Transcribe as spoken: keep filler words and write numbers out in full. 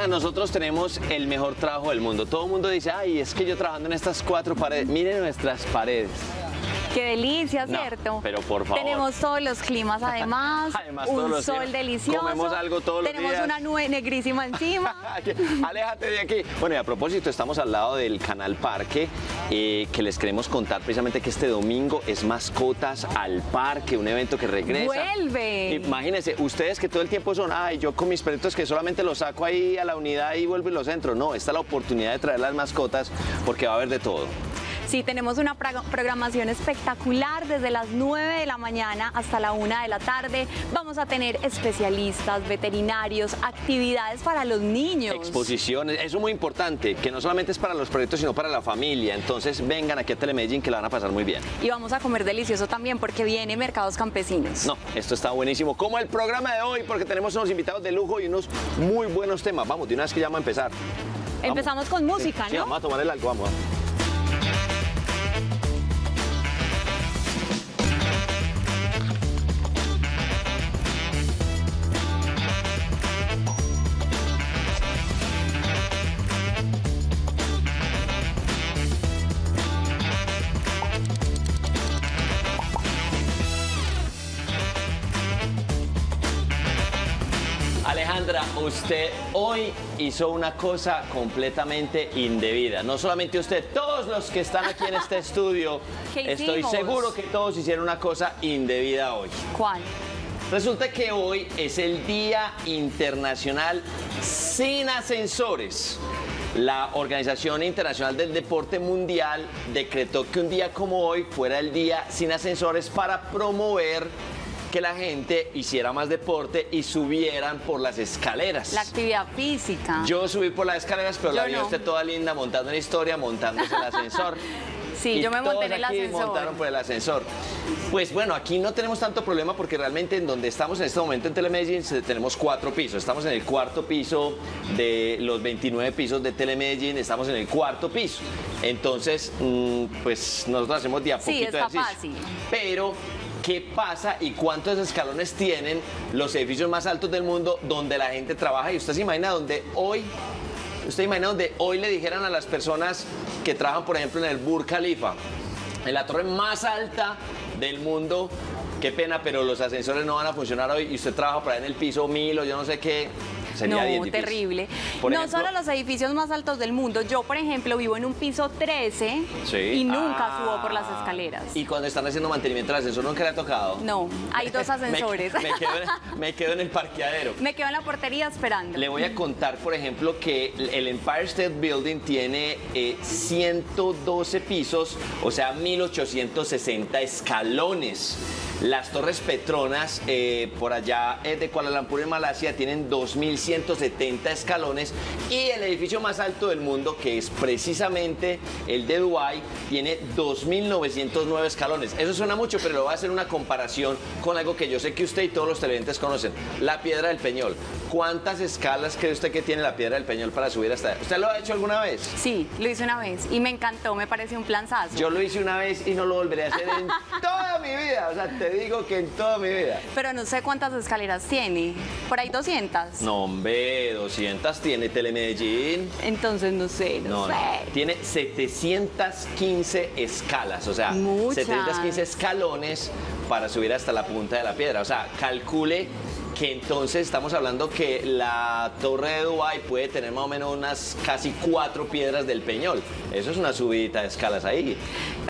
Aleja, nosotros tenemos el mejor trabajo del mundo. Todo el mundo dice, ay, es que yo trabajando en estas cuatro paredes. Miren nuestras paredes. Qué delicia, No, ¿cierto? pero por favor. Tenemos todos los climas además, Además, un todos los sol días. delicioso. Comemos algo todos los Tenemos días. una nube negrísima encima. Aléjate de aquí. Bueno, y a propósito, estamos al lado del Canal Parque, eh, que les queremos contar precisamente que este domingo es Mascotas al Parque, un evento que regresa. ¡Vuelve! Imagínense, ustedes que todo el tiempo son, ay, yo con mis perritos que solamente los saco ahí a la unidad y vuelvo y los entro. No, esta es la oportunidad de traer las mascotas porque va a haber de todo. Sí, tenemos una programación espectacular desde las nueve de la mañana hasta la una de la tarde. Vamos a tener especialistas, veterinarios, actividades para los niños. Exposiciones, eso es muy importante, que no solamente es para los proyectos, sino para la familia. Entonces vengan aquí a Telemedellín que la van a pasar muy bien. Y vamos a comer delicioso también porque viene Mercados Campesinos. No, esto está buenísimo. Como el programa de hoy, porque tenemos unos invitados de lujo y unos muy buenos temas. Vamos, de una vez que ya vamos a empezar. Empezamos con música, sí, sí, ¿no? vamos a tomar el algo, vamos. Alejandra, usted hoy hizo una cosa completamente indebida. No solamente usted, todos los que están aquí en este estudio, ¿Qué estoy hicimos? seguro que todos hicieron una cosa indebida hoy. ¿Cuál? Resulta que hoy es el Día Internacional Sin Ascensores. La Organización Internacional del Deporte Mundial decretó que un día como hoy fuera el Día Sin Ascensores para promover que la gente hiciera más deporte y subieran por las escaleras. La actividad física. Yo subí por las escaleras, pero Yo la vi a no. usted toda linda montando una historia, montándose el ascensor. Sí, Y yo me monté en el todos aquí ascensor. montaron por el ascensor. Pues bueno, aquí no tenemos tanto problema porque realmente en donde estamos en este momento en Telemedellín se- tenemos cuatro pisos. Estamos en el cuarto piso de los veintinueve pisos de Telemedellín, estamos en el cuarto piso. Entonces, mm, pues nosotros hacemos de a Sí, poquito está ejercicio. fácil. Pero, ¿qué pasa y cuántos escalones tienen los edificios más altos del mundo donde la gente trabaja? Y usted se imagina donde hoy... ¿Usted imagina donde hoy le dijeran a las personas que trabajan, por ejemplo, en el Burj Khalifa, en la torre más alta del mundo, qué pena, pero los ascensores no van a funcionar hoy y usted trabaja por ahí en el piso mil o yo no sé qué? Sería No, bien difícil. terrible. Por no ejemplo- solo los edificios más altos del mundo. Yo, por ejemplo, vivo en un piso trece Sí. y nunca Ah. subo por las escaleras. Y cuando están haciendo mantenimiento del ascensor, ¿nunca le ha tocado? No, hay dos ascensores. me, me quedo en, me quedo en el parqueadero. Me quedo en la portería esperando. Le voy a contar, por ejemplo, que el Empire State Building tiene eh, ciento doce pisos, o sea, mil ochocientos sesenta escalones. Las Torres Petronas, eh, por allá eh, de Kuala Lumpur, en Malasia, tienen dos mil ciento setenta escalones. Y el edificio más alto del mundo, que es precisamente el de Dubái, tiene dos mil novecientos nueve escalones. Eso suena mucho, pero le voy a hacer una comparación con algo que yo sé que usted y todos los televidentes conocen, la Piedra del Peñol. ¿Cuántas escalas cree usted que tiene la Piedra del Peñol para subir hasta allá? ¿Usted lo ha hecho alguna vez? Sí, lo hice una vez y me encantó, me pareció un planzazo. Yo lo hice una vez y no lo volveré a hacer en toda mi vida. O sea, te digo que en toda mi vida. Pero no sé cuántas escaleras tiene. Por ahí doscientas. No, hombre, doscientas tiene Telemedellín. Entonces no sé, no, No, no. sé. Tiene setecientas quince escalas, o sea, Muchas. setecientos quince escalones para subir hasta la punta de la piedra. O sea, calcule que entonces estamos hablando que la Torre de Dubái puede tener más o menos unas casi cuatro piedras del Peñol. Eso es una subidita de escalas ahí.